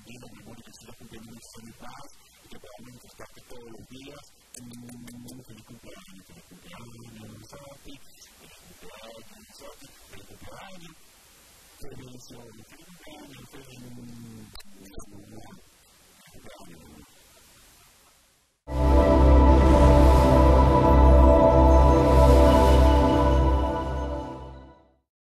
vida, mi amor, y que sigas cumpliendo muchos años más, y que podamos manifestarte todos los días. Feliz cumpleaños, Sofi, feliz cumpleaños, Sofi, feliz cumpleaños. Feliz cumpleaños, feliz cumpleaños.